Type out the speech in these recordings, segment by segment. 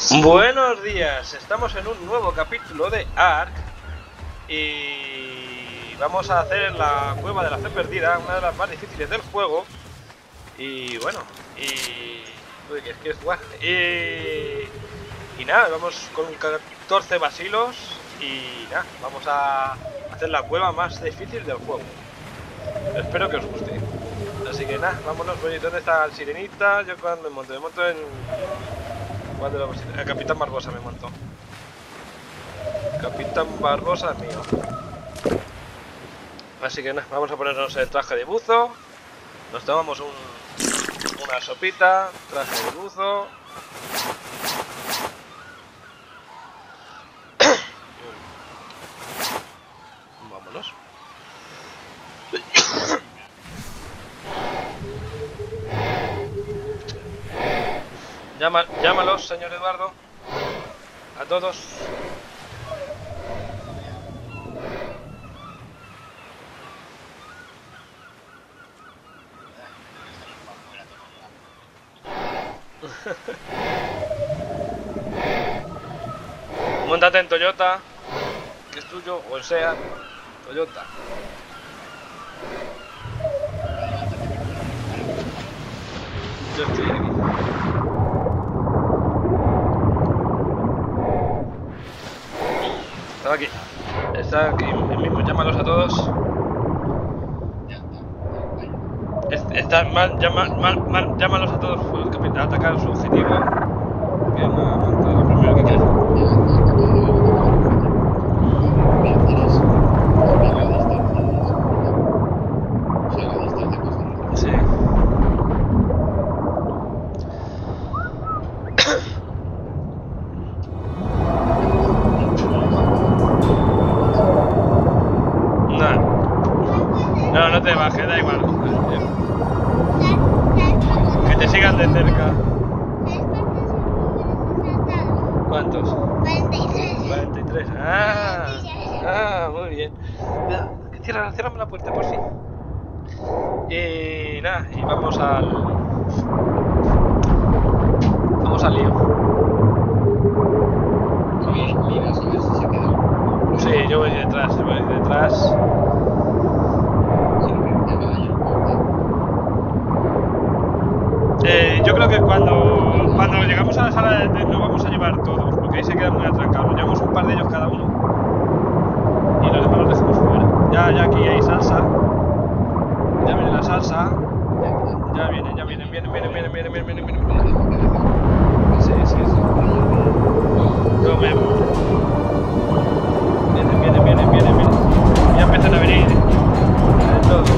Buenos días, estamos en un nuevo capítulo de ARK y vamos a hacer la cueva de la fe perdida, una de las más difíciles del juego. Y bueno, uy, que es jugar. Y nada, vamos con 14 basilos y nada, vamos a hacer la cueva más difícil del juego. Espero que os guste. Así que nada, vámonos. Oye, ¿dónde está el sirenita? Yo cuando me monto en... Cuando el Capitán Barbosa me montó. Capitán Barbosa mío. Así que nada, vamos a ponernos el traje de buzo. Nos tomamos una sopita, traje de buzo. Vámonos. Llámalos, señor Eduardo. A todos. Móntate en Toyota, que es tuyo, o sea, Toyota. Yo estoy aquí. Está aquí mismo, llámalos a todos. Está mal, llámalos a todos, pues, capitán, atacar su objetivo. Que no, lo primero que quiere. Sí. No te bajes, da igual. Que te sigan de cerca. ¿Cuántos? 43. 43. Muy bien. Ciérrame la puerta por si. Y nada, y vamos al lío. Sí, yo voy detrás, yo creo que cuando llegamos a la sala no vamos a llevar todos, porque ahí se quedan muy atrancados. Llevamos un par de ellos cada uno y los demás los dejamos fuera. Ya aquí hay salsa. Ya viene la salsa. Ya vienen. Sí. Yo me voy. Vienen. Ya empiezan a venir. Todos.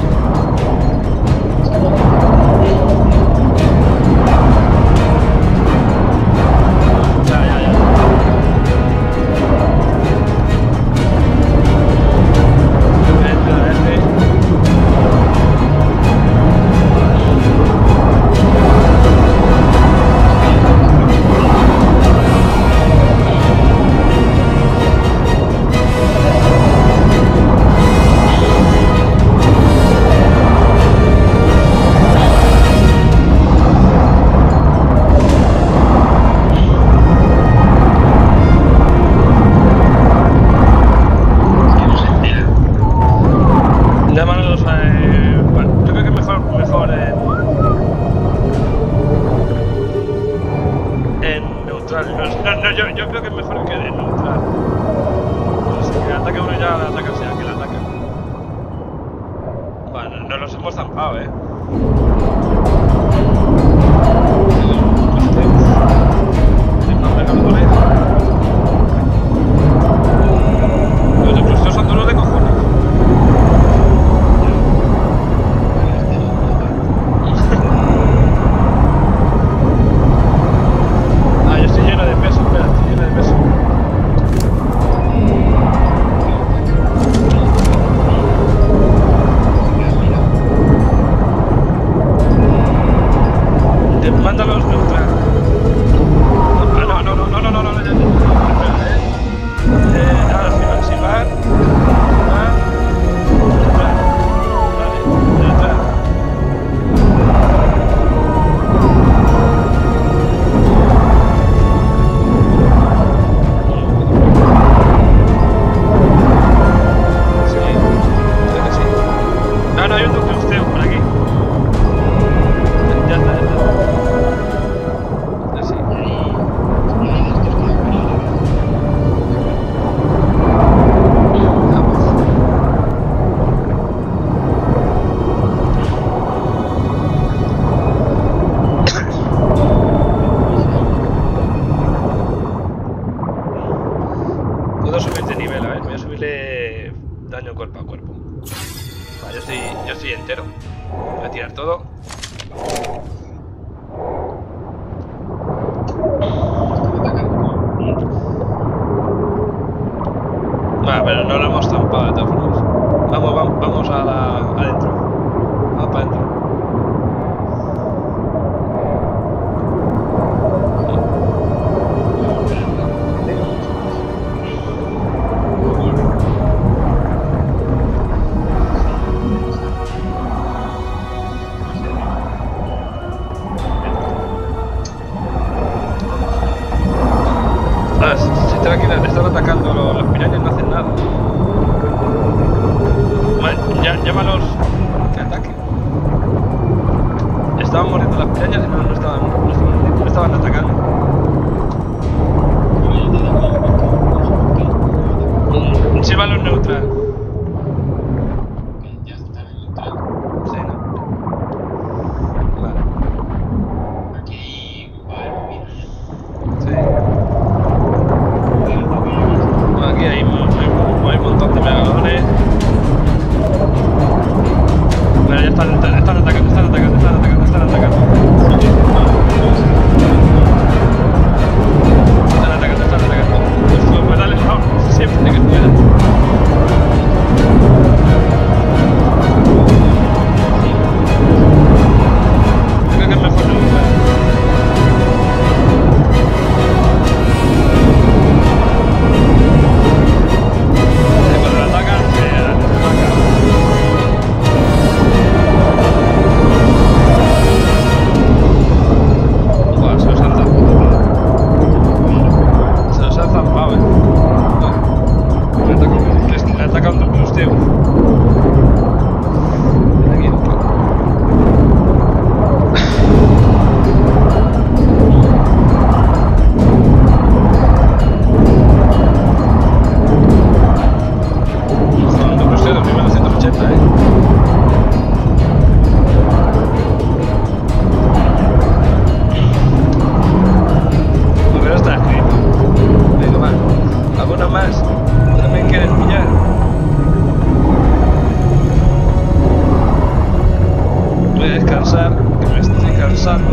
Yo creo que es mejor que en neutral. Pues que ataque uno ya ataca sea que la ataque. Bueno, nos los hemos zampado, Los explosivos son duros de cojones. Yo estoy lleno de peso, espera, Mándalos neutral. No. Ahora si van. Neutral. estaban mordiendo las pirañas y no estaban atacando. Sí, balón neutral. Ya está en el neutral. Sí, ¿no? Vale. Aquí va a haber movida ya. Sí. Bueno, aquí hay un montón de megalones. Bueno, ya están atacando. Están atacando. Pues dale el round, siempre que puedas. Creo que es mejor no luchar. Cuando la atacan, se ataca. Buah, se los han zampado, Le ataca un dos, tío. Aquí un poco. Un dos, 1980, Pero está escrito. Venga, va. ¿Alguno más? ¿También quieres pillar? Voy a descansar, que me estoy cansando.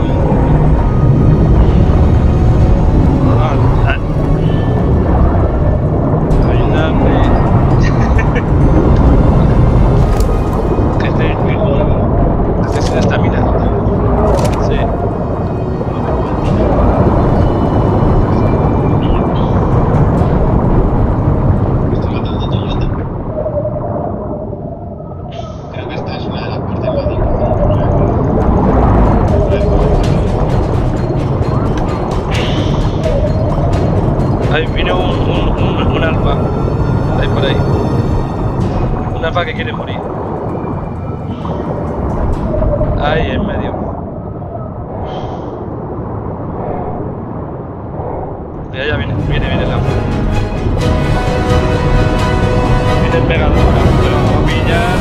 Ayúdame. Que esté sin estamina. Sí. Estoy matando a Toyota. Creo que esta es una de las partes más difíciles. Ahí viene un alfa. Ahí por ahí. Un alfa que quiere morir. Ahí en medio. Mira, ya viene el alfa. Viene el megadón. Lo pillan.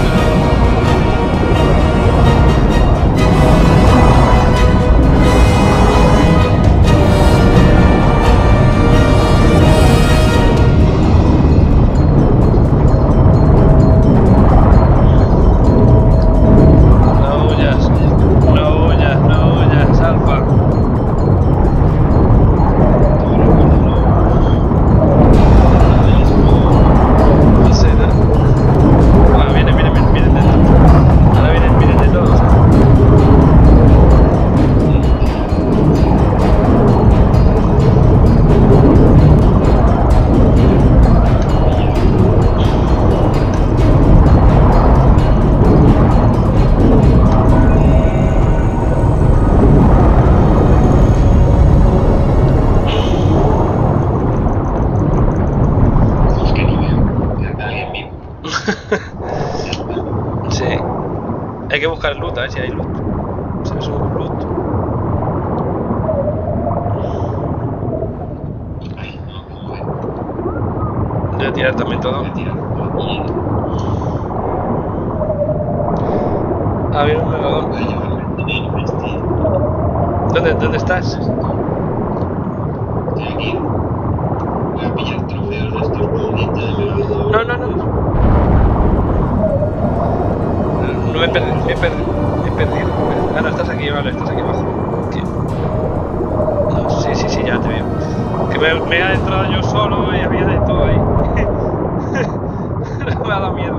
No huyas, alfa. No sé, ¿no? Ahora vienen de todo. Ahora vienen de todos. Es que ni veo. Creo que alguien vivo. Sí. Hay que buscar loot, a ver si hay loot. Si no subo loot. Ay, no, ¿cómo ve? Voy a tirar también todo. Voy a tirar aquí. Ah, viene un megadón. Voy a llevarme el dinero este. ¿Dónde estás? Estoy aquí. Voy a pillar trofeos de estos bonitos de megalodón. No. No me he perdido. Ah, no, estás aquí, vale, estás aquí abajo. Aquí. No, sí, ya te veo. Que me he adentrado yo solo y había de todo ahí. Me ha dado miedo.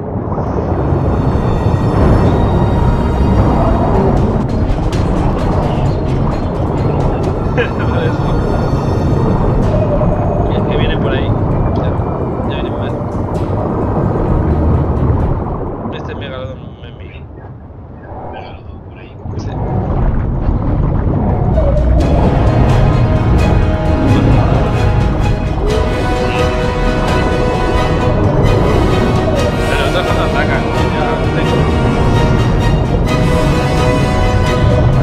Que vienen por ahí. Ya vienen mal. Este es megalodón en mí. Megalodón por ahí. Sí. Pero los dos cuando atacan, ya.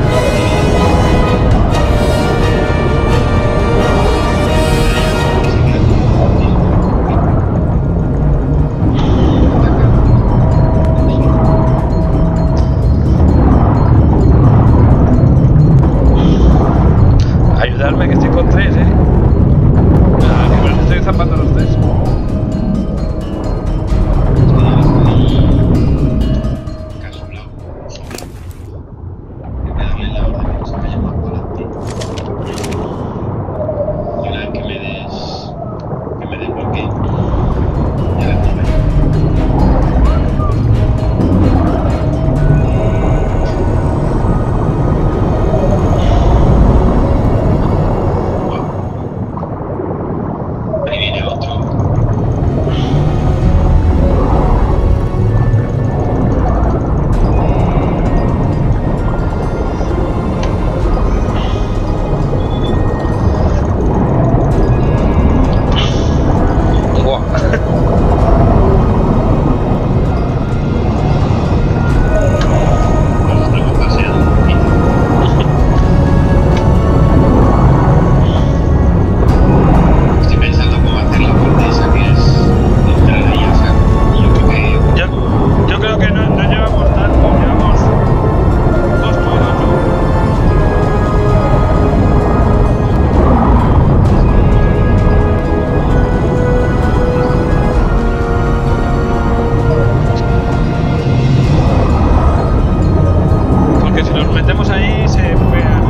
estemos ahí se pegan.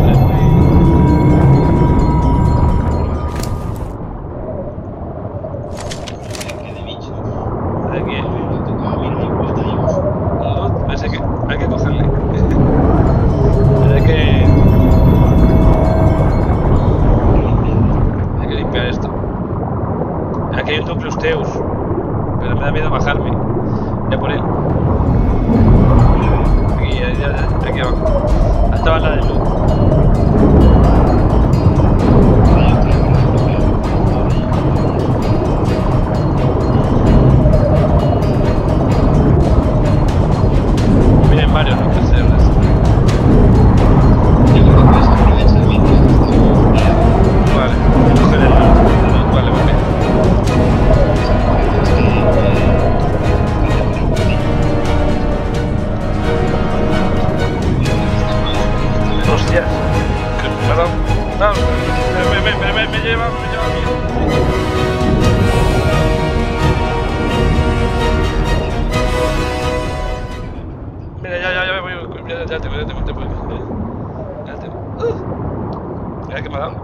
Hay que cogerle. Hay que limpiar esto. Aquí hay un Duplusteus, pero me da miedo bajarme. Ya por él. Aquí abajo. Estaba la de luz. Miren varios, ¿no? Vale, coger el luz. Vale, vale. Hostias. Perdón. No, me lleva bien. Mira, ya voy. Ya te voy. Mira que me ha dado.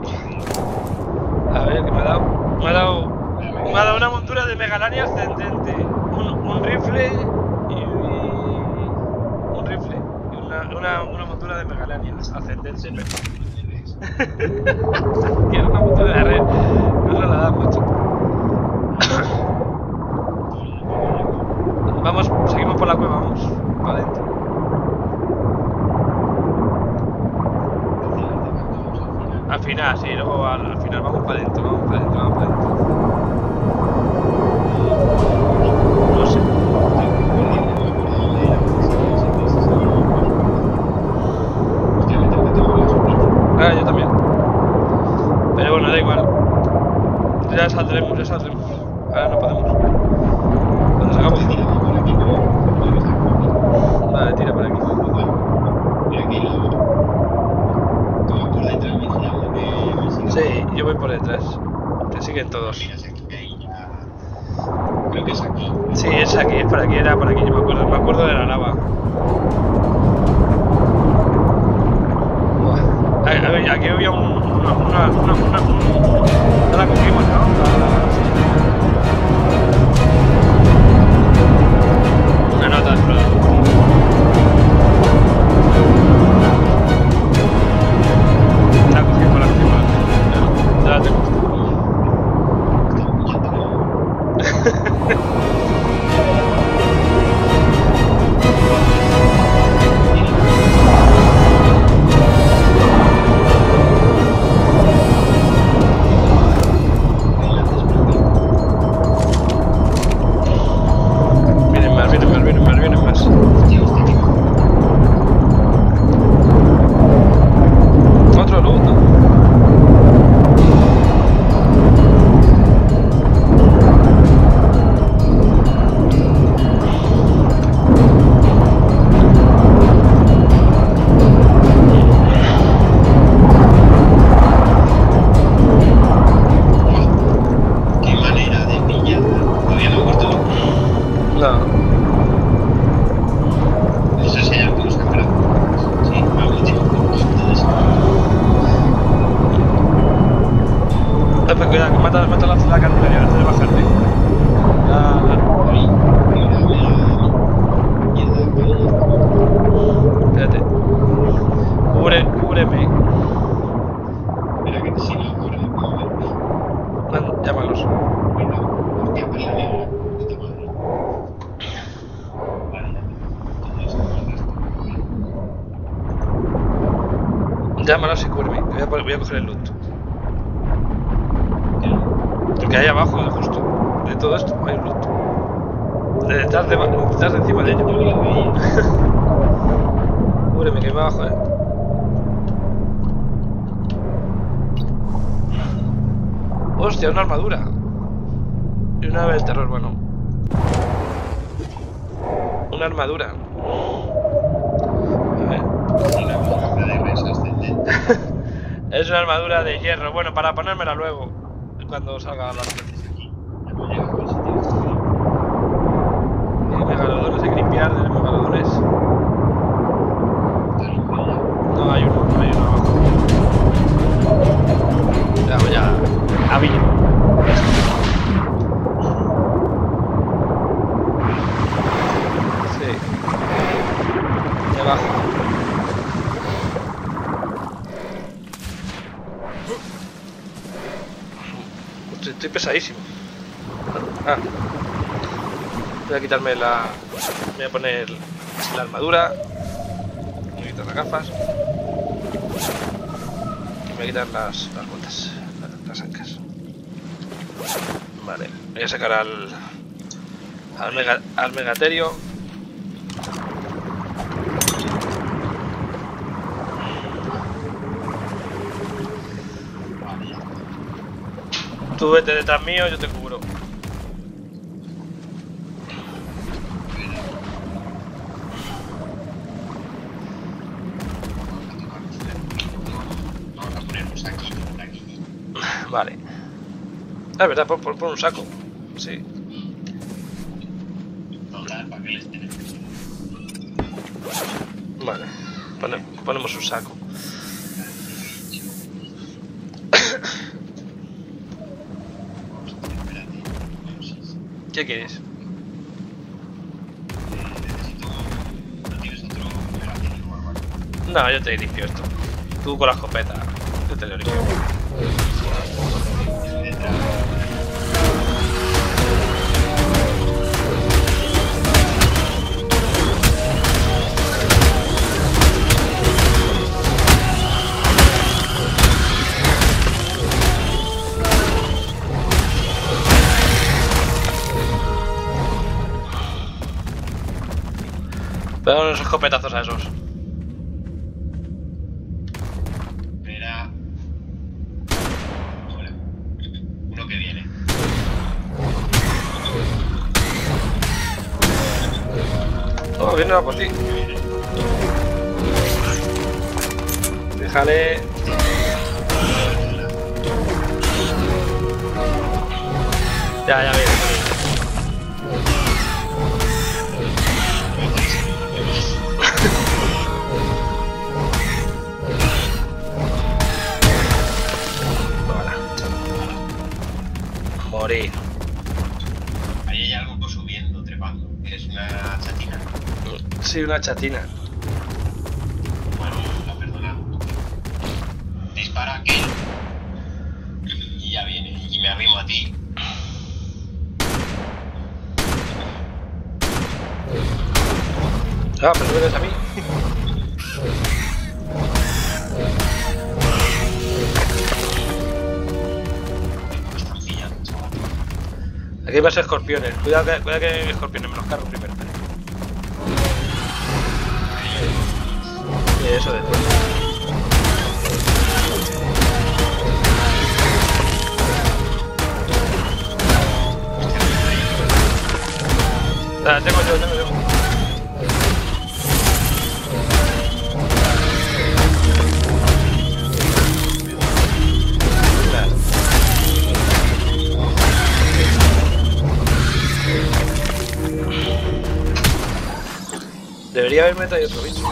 A ver, ¿qué me ha dado? Me ha dado una montura de Megalania ascendente. Un rifle y una montura de Megalania ascendente. Quiero una montura de red. No se la da mucho. Vamos, seguimos por la cueva, vamos. Para adentro. Al final, sí, luego al final vamos para adentro, No sé. Ah, yo también. Pero bueno, da igual. Ya saldremos. Ahora no podemos. Cuando salgamos. Vale, tira por aquí. Sí, yo voy por detrás. Te siguen todos. Creo que es aquí. Sí, es aquí, es por aquí, era por aquí. Yo me acuerdo de la lava. Aquí había una... No la cogimos, ¿no? Una nota de explorador. La cogimos. Ya la tengo. Vienen más. Otro loot, ¿no? Qué manera de pillar. Todavía no he muerto. No. Eso sí, ya puedo sacar. Sí, algo tengo que eso. Cuidado, que mata la cartulera antes de bajarte. Ahí. Espérate. Cúbreme. Espera que si no, ahora. Llámalos. Bueno, porque pues la negra. Puta madre. Vale, ya está. Llámalos y cúbreme. Voy a coger el loot. El que hay abajo, justo. De todo esto hay un loot. Detrás de encima de ello. Cúbreme, que me abajo, Hostia, una armadura. Y una ave del terror, bueno. Una armadura. A ver. Es una armadura de hierro. Bueno, para ponérmela luego. Cuando salga las veces aquí. Megalodones, hay que limpiar de megalodones. estoy pesadísimo. Ah. Voy a quitarme la... Voy a poner la armadura. Voy a quitar las gafas. Y voy a quitar las botas, las ancas. Vale, voy a sacar al Megaterio. Tú vete detrás mío, yo te cubro. Vamos a poner un saquillo por aquí. Vale. Ah, es verdad, pon un saco. Sí. Total, ¿para qué les tenemos? Vale. Ponemos un saco. ¿Qué quieres? Necesito... ¿No tienes otro megatécnico o algo así? No, yo te limpio esto. Tú con la escopeta. Yo te lo limpio. Detrás. Pega unos escopetazos a esos. Espera. Hola. Uno que viene. Oh, viene a por ti. Que viene. Déjale. Ya viene. Morir. Ahí hay algo subiendo, trepando. Es una chatina. Sí, una chatina. Bueno, la perdona. Dispara aquel. Y ya viene. Y me arrimo a ti. Ah, pero vienes a mí. Me están pillando, chaval. Aquí hay más escorpiones. Cuidado que hay escorpiones. Me los cargo primero. Espera. Y eso después. Tengo yo. Debería haberme traído otro bicho.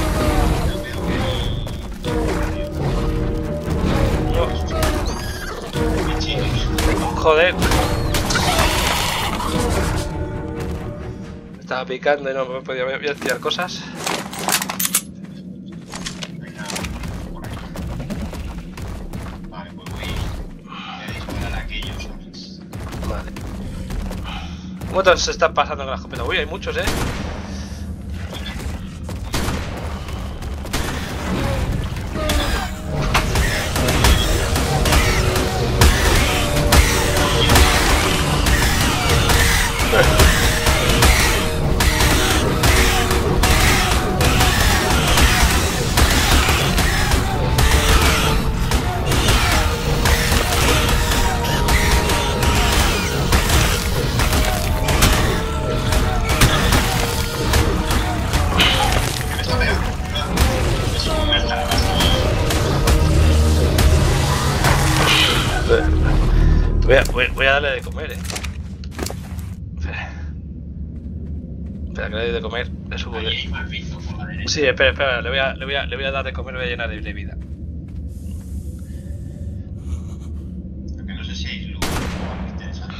No. Joder. Me estaba picando y no me podía tirar cosas. Venga, por aquí. Vale, pues voy a disparar a aquellos, ¿sabes? Vale. ¿Cómo todos se están pasando con la escopeta? Uy, hay muchos, ¿eh? Me está pegando. Es un mercado. Voy a darle de comer, Espera que le doy de comer. Le subo Ahí de... hay más bichos por la derecha. Sí, espera, le voy a dar de comer, le voy a llenar de vida. Lo que no sé si hay luz o algo interesante.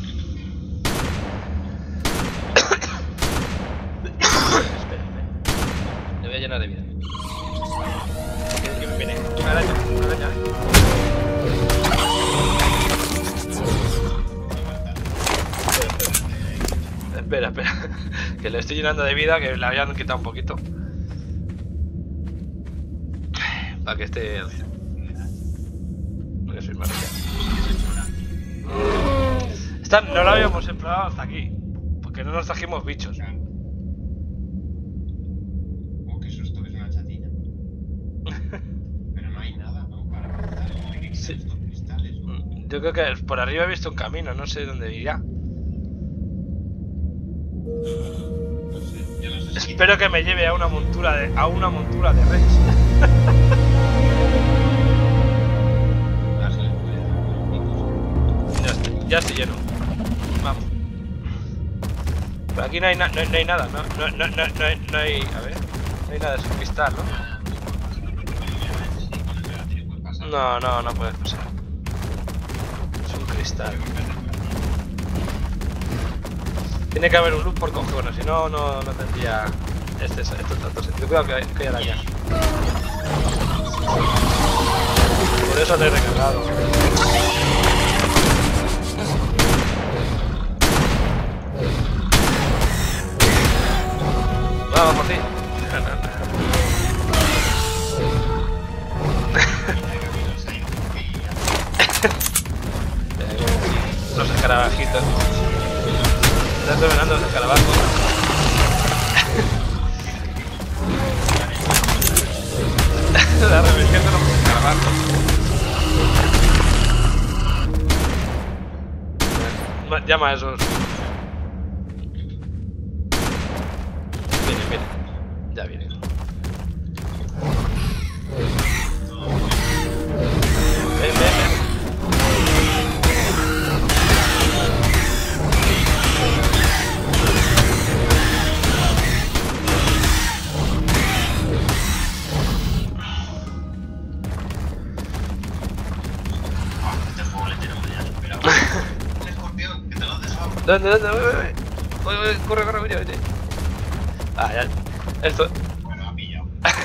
Espera. Le voy a llenar de vida. ¿Qué me viene? Una araña. Que le estoy llenando de vida, que le habían quitado un poquito. Para que esté... Porque soy marica. Esta no la habíamos explorado hasta aquí. Porque no nos trajimos bichos. Como que susto, que es una chatilla. Pero no hay nada, ¿no? Para cortar. Hay que quitar estos cristales. Yo creo que por arriba he visto un camino, no sé dónde irá. No sé, yo no sé si... Espero que me lleve a una montura de Rex. Ya estoy lleno. Vamos. Pero aquí no hay, no hay nada, no hay... A ver. No hay nada, es un cristal, ¿no? No puedes pasar. Es un cristal. Tiene que haber un loop por cojones, si no, no tendría esto tanto sentido. Cuidado que hay arañas. Por eso te he recargado. Vamos por ti. Los escarabajitos. Están dominando los escarabajos. La rebelión de los escarabajos. Llama a esos. Vienen. Ya vienen. Ven. ¿Dónde? Corre, vete. Ah, ya. Esto. Bueno, ha pillado.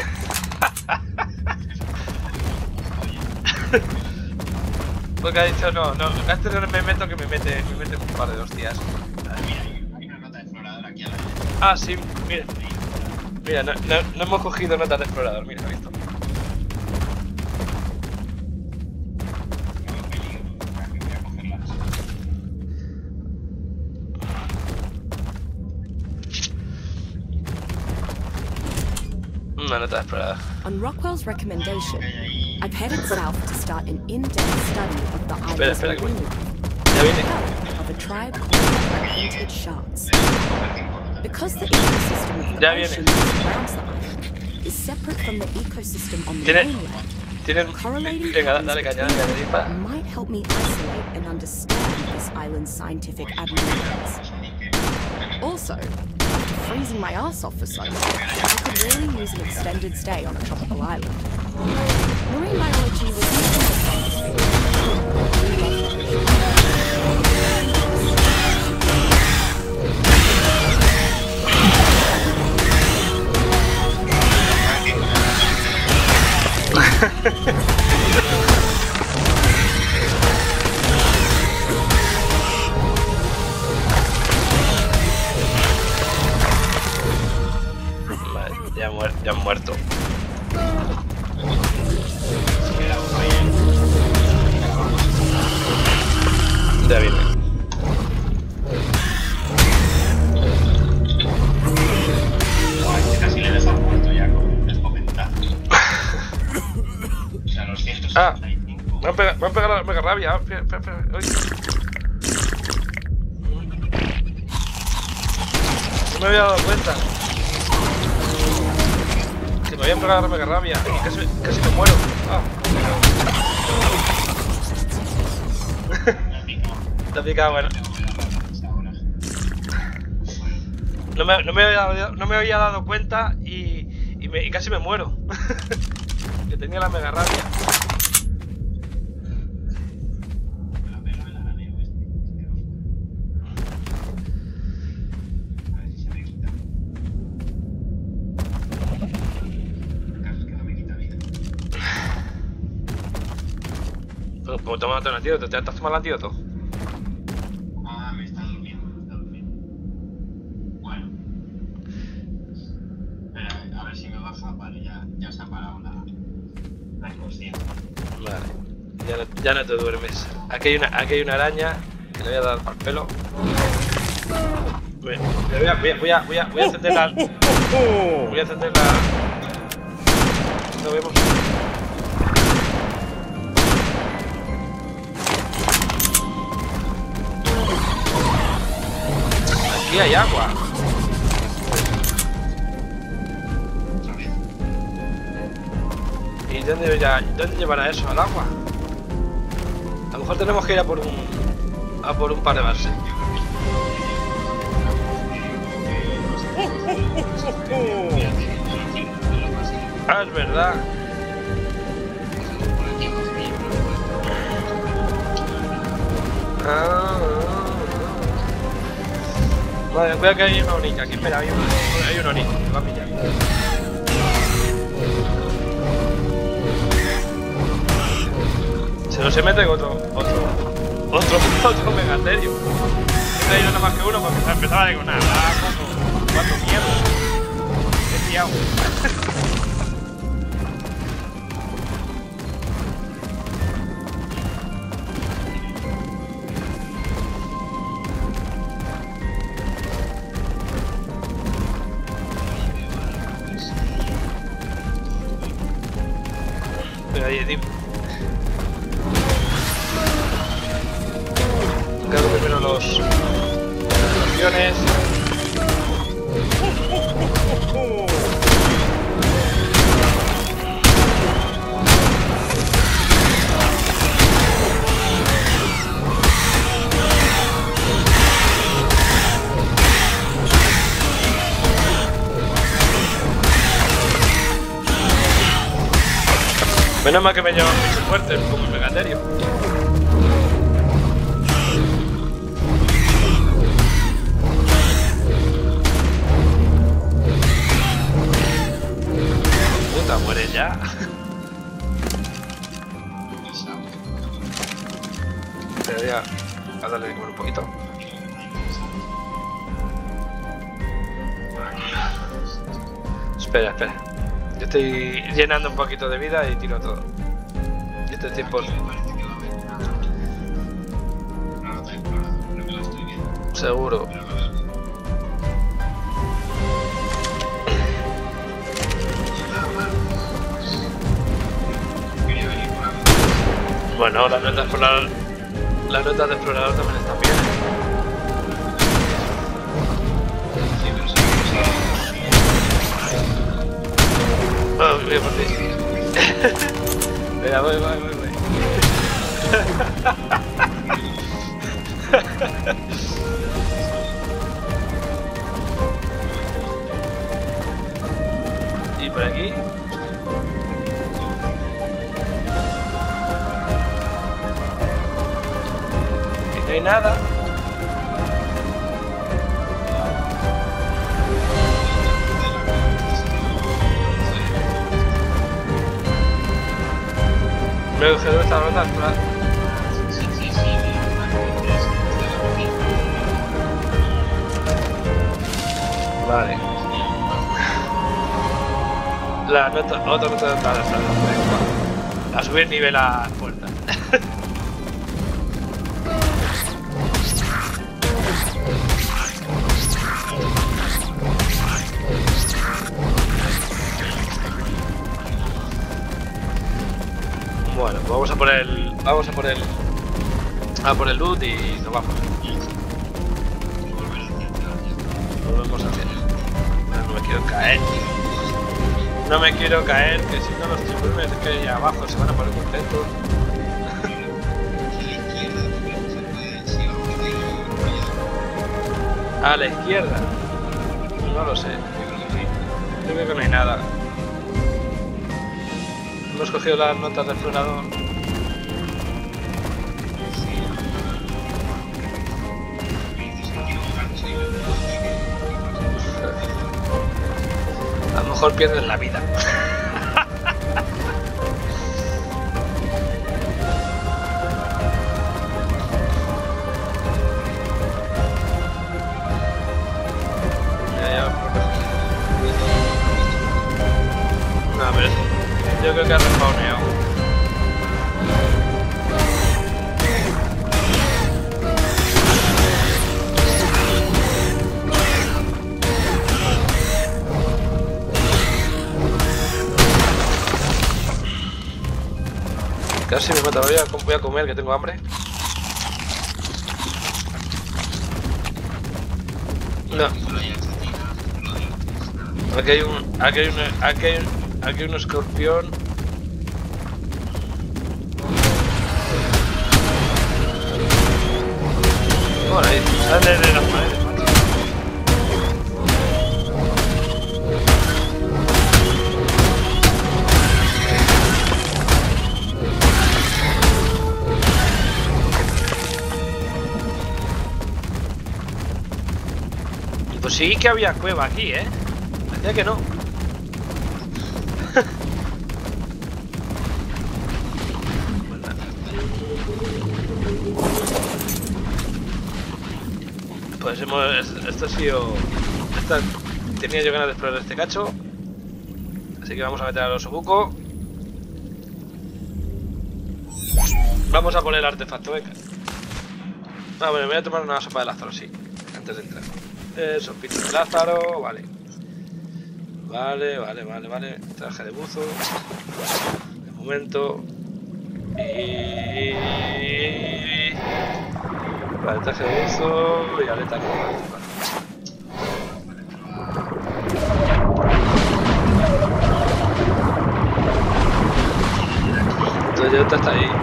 Porque ha dicho no, antes no me meto que me mete un par de hostias. Mira, hay una nota de explorador aquí a la derecha. Ah, sí, mira, no hemos cogido notas de explorador, mira, visto. No peligro, aquí voy a cogerlas. Una nota de explorador. On Rockwell's recommendation, I've headed south to start an in-depth study of the island's Espera, marine life, Ya viene. of a tribe called painted sharks. Because the ecosystem of the Ya viene. ocean that surrounds the island is separate from the ecosystem on the mainland, Tienen... correlating Venga, patterns dale caña, between dispara. them might help me isolate and understand this island's scientific abnormalities. Also, after freezing my ass off for so long, I could really use an extended stay on a tropical island. Marine biology was not in the Vale, ya han muerto. Ya viene. Casi le dejas muerto ya con el escopetazo. O sea, los 165. Me han pegado la mega rabia. Espera. Uy. No me había dado cuenta. Que me habían pegado la mega rabia. Y casi me muero. Te ha picado, bueno. No me había dado cuenta y casi me muero. Que tenía la mega rabia. Pues tómate un antídoto, ¿te has tomado el antídoto? Ah, me está durmiendo. Bueno, Vale, ya no te duermes. Aquí hay una araña que le voy a dar para el pelo. Voy a encender la... Voy a encender la... No vemos. Aquí hay agua. ¿Y dónde llevará eso? ¿Al agua? A lo mejor tenemos que ir a por un par de bases. Ah, es verdad. Vale, cuidado que hay una onica aquí. Espera, hay una onica. Me va a pillar. Se mete otro megaterio. Siempre hay nada más que uno para empezar a decir nada. ¿Cuánto mierda? He pillado. Pero ahí, tío. Cargo primero los aviones. Menos mal que me llevan bichos fuertes como el megaterio. Puta, muere ya. Pero ya, a darle de comer un poquito. Espera. Yo estoy llenando un poquito de vida y tiro todo. Y este tiempo... Seguro. Bueno, las notas de explorador también están bien. Oh, voy por ti. Venga, voy. Y por aquí. Y no hay nada. Creo que debe estar rota, ¿verdad? Vale. Otra nota de entrada. A subir nivel a puerta. Bueno, pues vamos a por el loot y nos vamos. Volvemos a hacer. No me quiero caer. No me quiero caer, que si no los tiburones que hay abajo se van a poner contentos. A la izquierda. No lo sé. Yo creo que no hay nada. Hemos cogido las notas del explorador. A lo mejor pierden la vida. No, pero yo creo que ha respawneado. Casi me mata, voy a comer que tengo hambre. No. Aquí hay un escorpión. Por ahí, sale de las paredes, macho. Pues sí que había cueva aquí, Decía que no. Pues esto ha sido... tenía yo ganas de explorar este cacho. Así que vamos a meter al osobuco. Vamos a poner el artefacto, venga. Ah, bueno, me voy a tomar una sopa de Lázaro, sí. Antes de entrar. Sopita de Lázaro, vale. Vale. Traje de buzo. De momento. Vale, traje de buzo y aleta no. Vale. Toyota está ahí.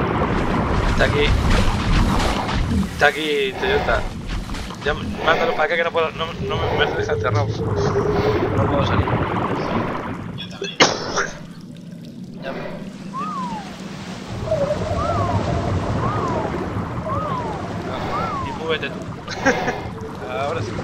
Está aquí, Toyota. Ya, mándalo para acá que no puedo, no me deja encerrado. No puedo salir. Yo también. Ya. Y muévete tú. Ahora sí.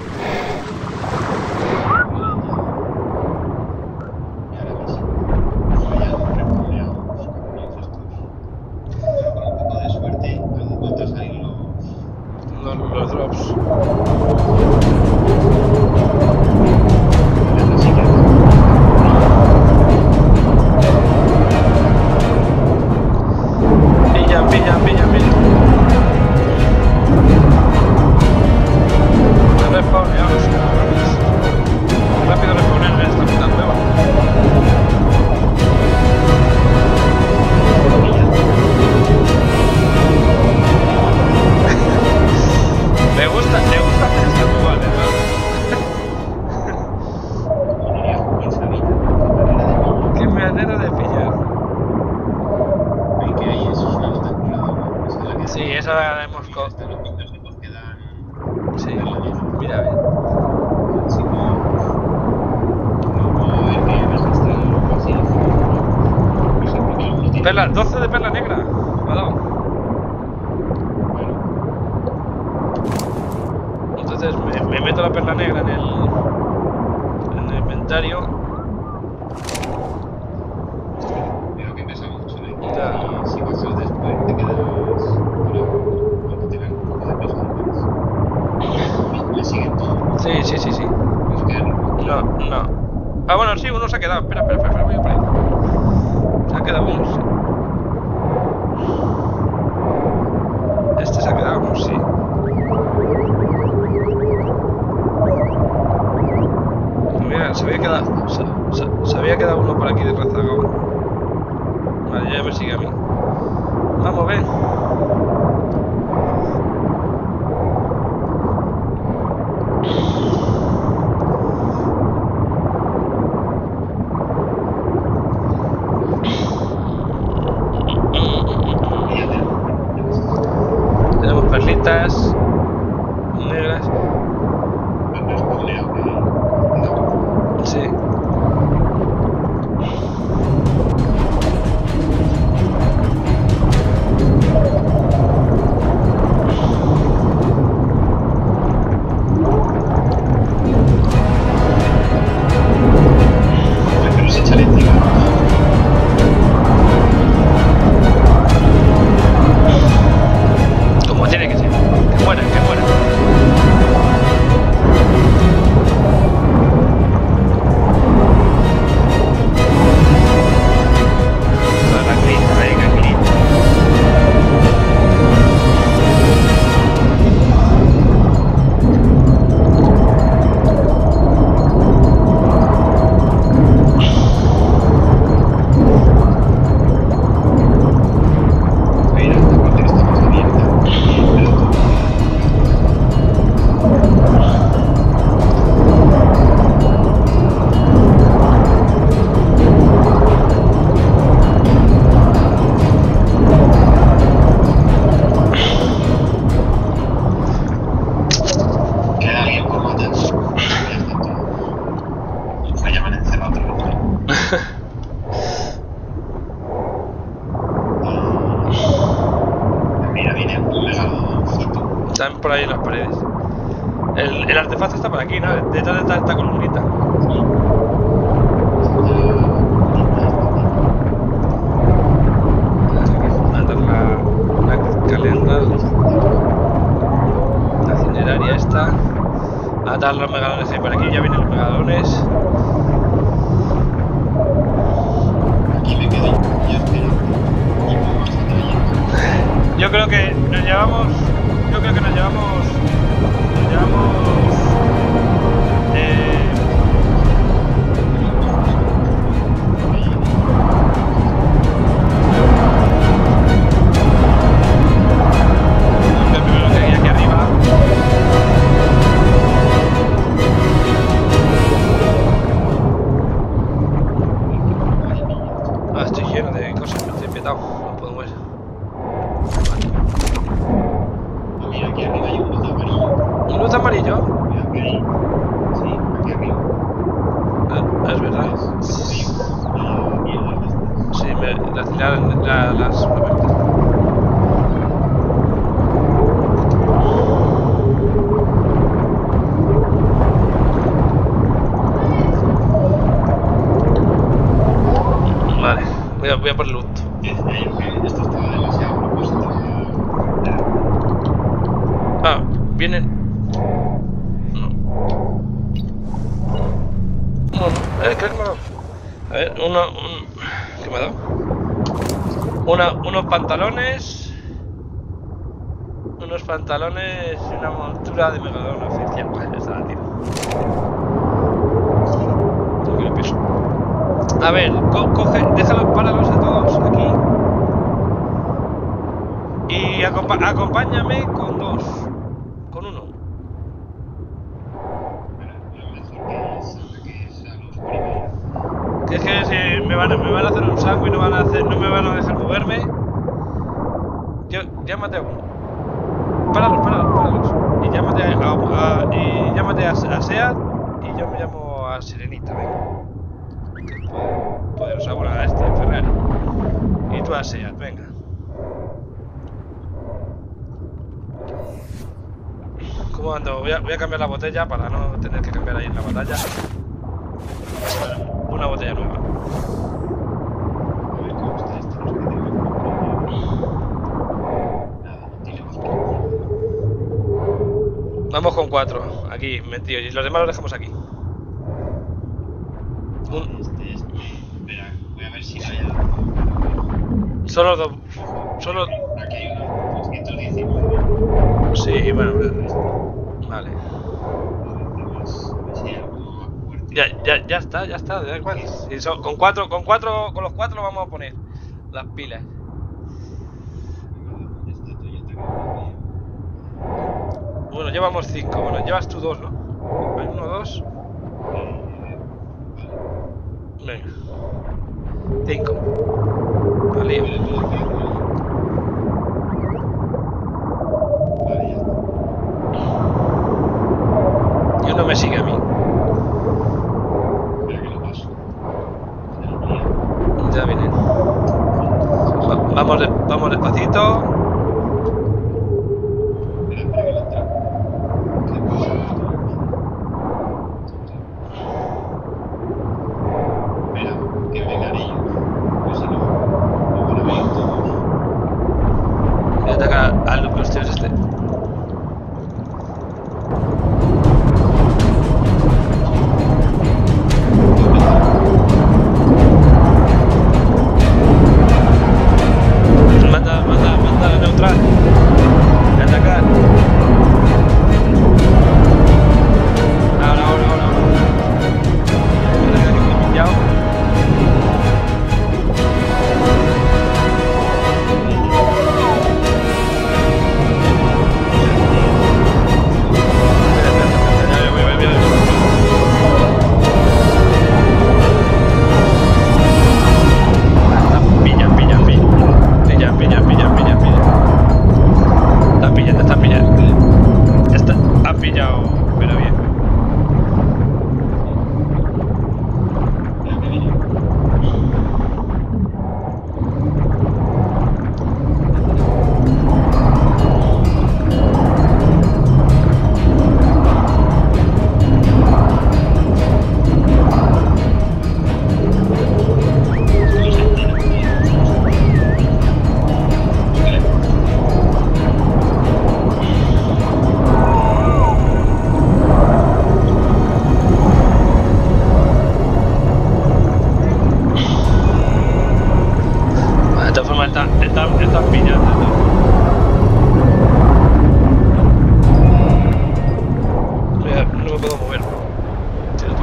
Y ahora que sí. Voy a reponer los comienzos estos. Con un poco de suerte, han vuelto a salir Los drops. Pilla. Me respawn, ahora sí. Rápido respawnen en esta puta cueva. Me gusta hacer esto igual, ¿verdad? Qué manera de pillar. ¿Qué hay? Eso es una nota acumuladora. Esa es la que Sí, esa la hemos hasta los picos secos que dan. Sí, mira, a ver. Así como. Luego a ver qué registra algo así. Por ejemplo, que alguno tiene. Perla, 12 de perla negra. Me ha dado. Bueno, Entonces me meto la perla negra en el inventario. veo que pesa mucho, Ya. Y si bajas después te quedas. Cuando tengan un poco de peso después. Le siguen todo. Sí. Pues quedan. No. Ah, bueno, sí, uno se ha quedado. Espera, voy a por ahí. Se ha quedado uno, sí. Este se ha quedado uno, sí. Mira, se había quedado uno por aquí de rezagado. Vale, ya me sigue a mí. Vamos, ven. Tenemos perlitas negras. Sí. Pero se echa eléctrica. Como tiene que ser. Que muera. están por ahí en las paredes. El artefacto está por aquí, ¿no? Detrás de esta columnita. Matar la escalera. La cineraria esta. Matar los megalones ahí por aquí. Ya vienen los megalones. Aquí me quedo yo espero. Y cómo vas a traer. Yo creo que nos llevamos. Primero que hay aquí arriba. Estoy lleno de cosas, estoy petado, no puedo mover. Mira, aquí arriba hay un luz amarillo. ¿Un luz amarillo? Mira, aquí hay. Sí, aquí arriba. Ah, es verdad. Mierda de estas. Sí, las vale, voy a por loot. Esto estaba demasiado a propósito. Ah, vienen. No. No, creo que me ha dado. A ver, ¿qué me ha dado? Unos pantalones. Unos pantalones y una montura de megalodón oficial. Vale, esa la tiro. No quiero peso. A ver, déjalos, páralos a todos aquí. Y acompáñame con dos. Con uno. Lo mejor que es a los primeros. Que es que si me van a hacer un saco y no me van a dejar moverme. Llámate a uno. Páralos. Y llámate a Seat y yo me llamo a Sirenita, venga. Que es poderosa, bueno, a este, Ferrari. Y tú a Seat, venga. ¿Cómo ando? Voy a cambiar la botella para no tener que cambiar ahí en la batalla. Una botella nueva. A ver cómo está esto. No sé qué tengo que comprar. Nada, no tiene más que. Vamos con 4, aquí, metidos. Y los demás los dejamos aquí. Espera, voy a ver si no hay algo. Solo dos. Aquí hay unos 219. Sí, bueno. Vale. Ya está, da igual. Si con los 4 lo vamos a poner las pilas. Bueno, llevamos 5. Bueno, llevas tú 2, ¿no? Vale, 1, 2. Venga. 5. Vale. Y uno me sigue a mí. Ya viene. Vamos despacito. Voy a atacar al los tíos este. Manda neutral. Voy a atacar. Ahora. Espera que me he pillado. están pillando todo. No me puedo mover. ¿Cierto?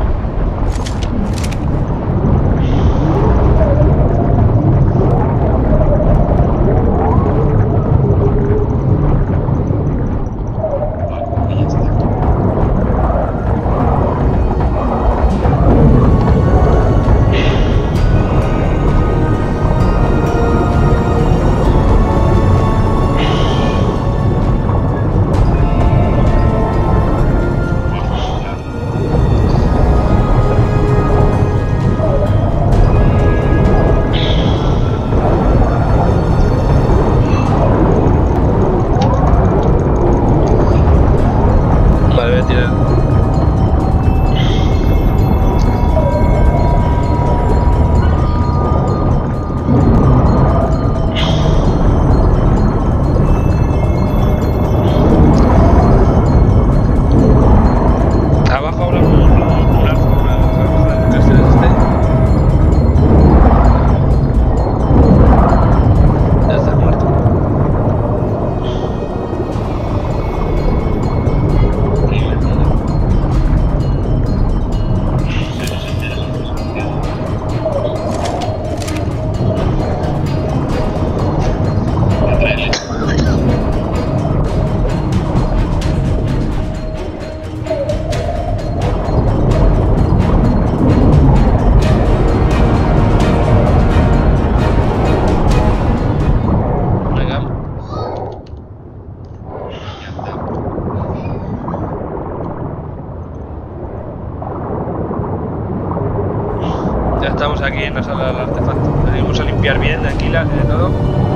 Ya estamos aquí en la sala del artefacto. Venimos a limpiar bien de aquí de todo.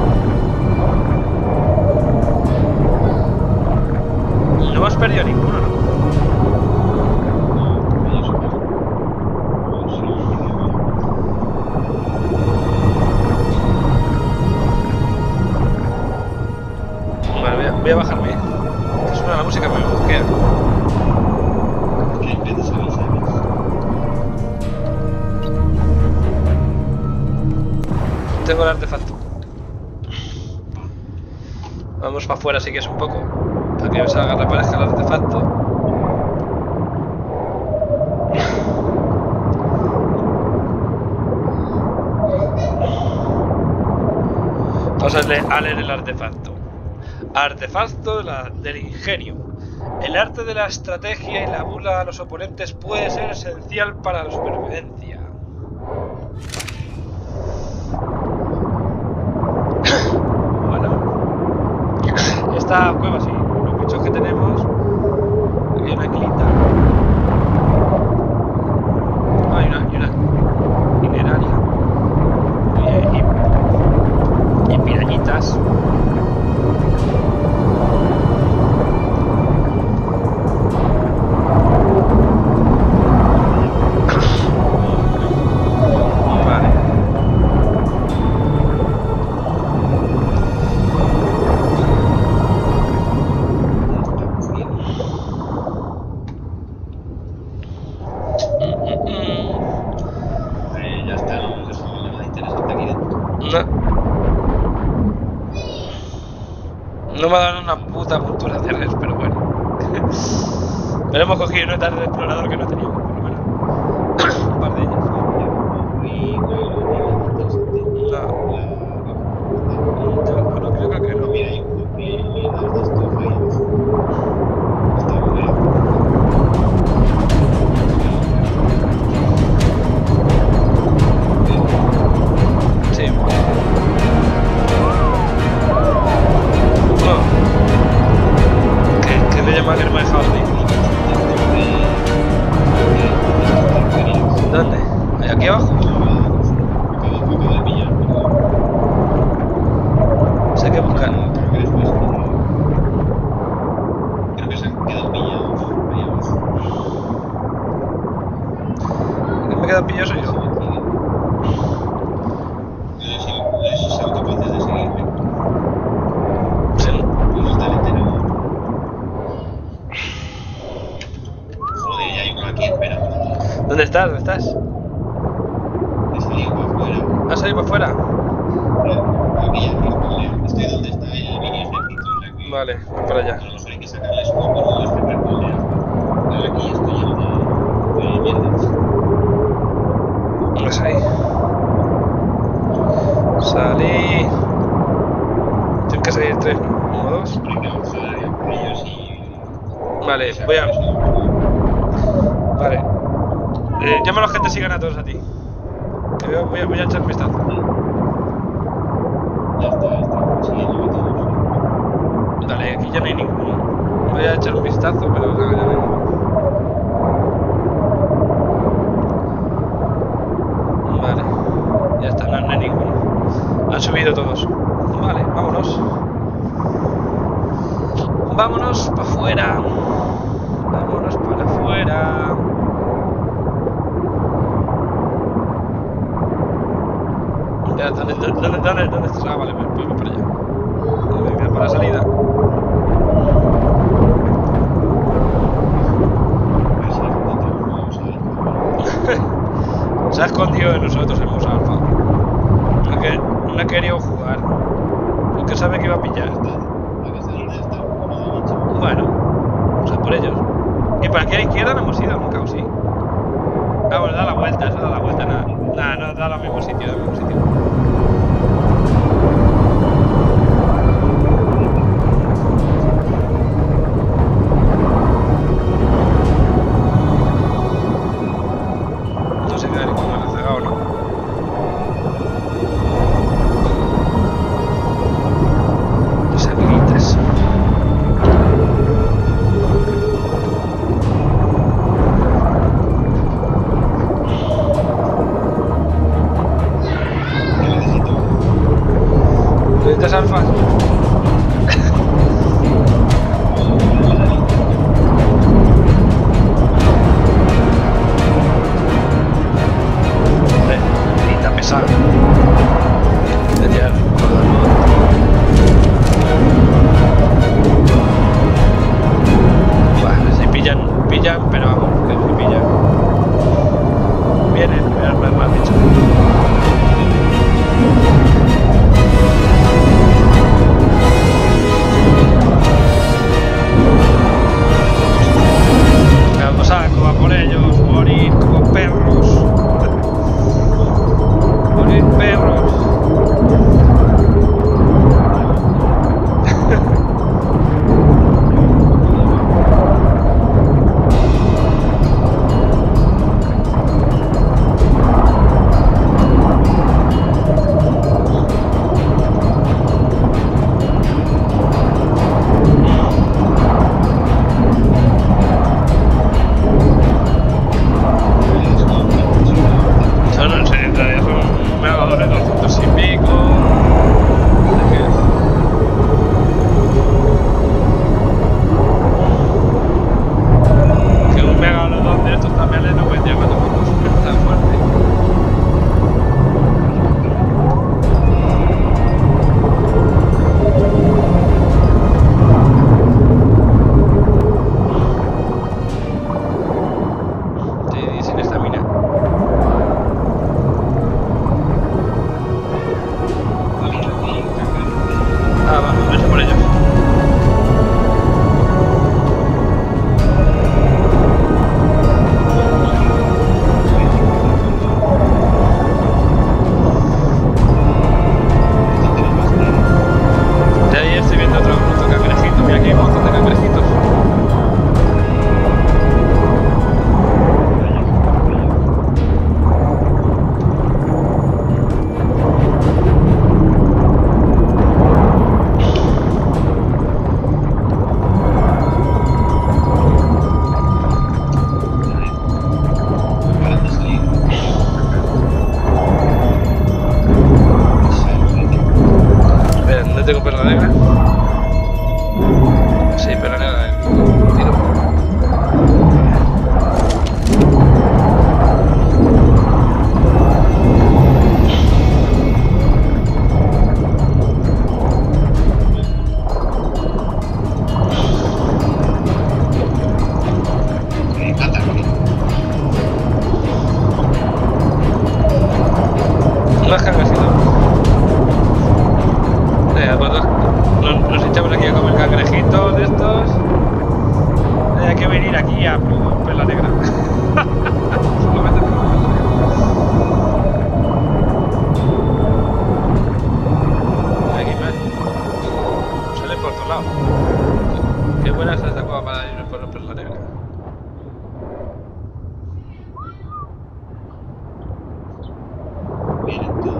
No hemos perdido ninguno, ¿no? Vale, voy a bajarme. Que suena la música, me bloquea. Tengo el artefacto. Vamos para afuera si quieres un poco. Para que me salga la pareja el artefacto. Vamos a leer el artefacto. Artefacto del ingenio. El arte de la estrategia y la burla a los oponentes puede ser esencial para la supervivencia. Esta cueva, sí, los bichos que tenemos. Hay una anguilita. Hay una mineraria. Y pirañitas. No me ha dado una puta montura de res, pero bueno. Pero hemos cogido notas de explorador que no teníamos, por lo menos. Un par de ellas. No, creo que no. Sí. Que le llama que no me ha dejado salir. ¿Dónde? ¿Ahí aquí abajo? Sé que buscar. Creo que se han quedado pillados. ¿El que me queda pillado soy yo? No sé si son capaces de seguirme. Sí. No está entero. Joder, ya hay uno aquí, espera. ¿Dónde estás? ¿Dónde estás? He salido para afuera. ¿Has salido para afuera? Aquí ya, aquí. Vale, voy para allá. A lo mejor hay que sacarle su pero es que recolea. Pero aquí estoy lleno de mierdas. Pues ahí. Salí. Tengo que salir 3, ¿no? 1, 2. Hay que bajar por ellos y... Vale, voy a... Vale. Llama a los que te sigan a todos a ti. Que voy a echar un vistazo. Ya está. Siguiéndome todos. Dale, aquí ya no hay ninguno. Voy a echar un vistazo, pero no, ya no hay ninguno. Vale. Ya está, no hay ninguno. Han subido todos. Vale, vámonos. Vámonos para afuera. Vámonos para afuera. ¿Dónde estás? Ah, vale, voy para allá. Venga, para la salida. Se ha escondido de nosotros el Musa Alfa. No ha querido jugar. Porque sabe que iba a pillar. Bueno, vamos a por ellos. Y para aquí a la izquierda no hemos ido nunca, ¿o sí? Ah, bueno, da la vuelta, eso da la vuelta, nada. Nada, no da al mismo sitio, No sé qué haré con el cegado, ¿no? Los amiguitas. ¿Necesitas alfa? Grita pesado. Bueno, si pillan, pero vamos, que si pillan. Vienen, me han dicho. Vamos a por ellos, morir como perros. Morir perros. tengo perla negra. Sí, perla negra. Tiro. Más cangrejito. Nos echamos aquí a comer cangrejito. buena es esta cueva para ir por la negra. Vienen todos.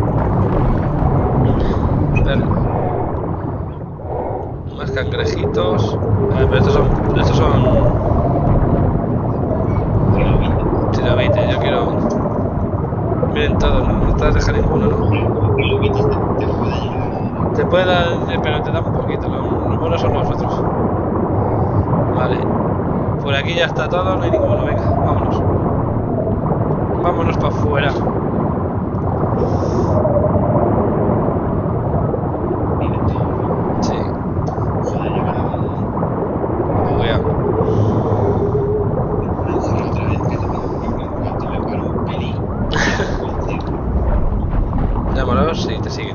Más cangrejitos. A ver, pero estos son trilobites, yo quiero. Miren todos, no te vas a dejar ninguno, ¿no? Trilobites te puede llegar. Te puede dar, pero te da un poquito, los buenos son los otros. Vale. Por aquí ya está todo, no hay ninguno, venga, vámonos. Vámonos para afuera. Sí. Joder, yo para Bugueado. decirlo otra vez que te tengo que cuanto me paro un pelín. Llámalos y te siguen.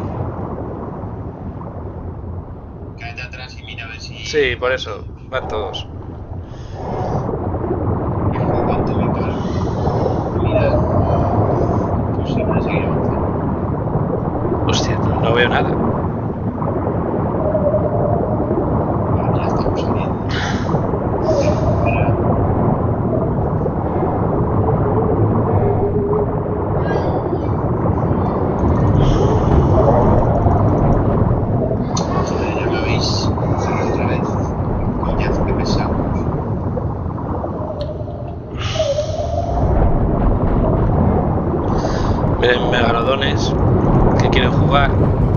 Cállate atrás y mira a ver si... Sí, por eso, van todos. Cuanto me paro. Mira. Pues siempre seguir avanzando. Hostia, no veo nada. Vale, ya estamos saliendo. Espera. Joder, ya me habéis cerrado otra vez. Coñazo, qué pesados. Miren, megalodones que quieren jugar.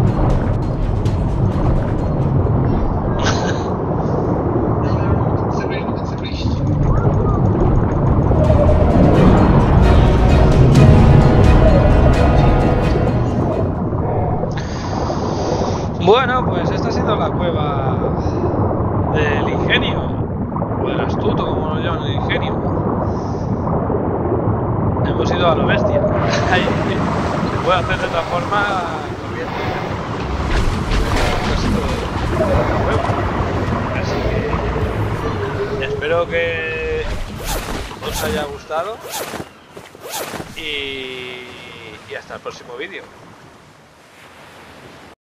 Bueno, pues esta ha sido la cueva del ingenio, o del astuto, como lo llaman, el ingenio. Hemos ido a lo bestia. Ahí, se puede hacer de otra forma corriendo. Esto de la cueva. Así que espero que os haya gustado y hasta el próximo vídeo.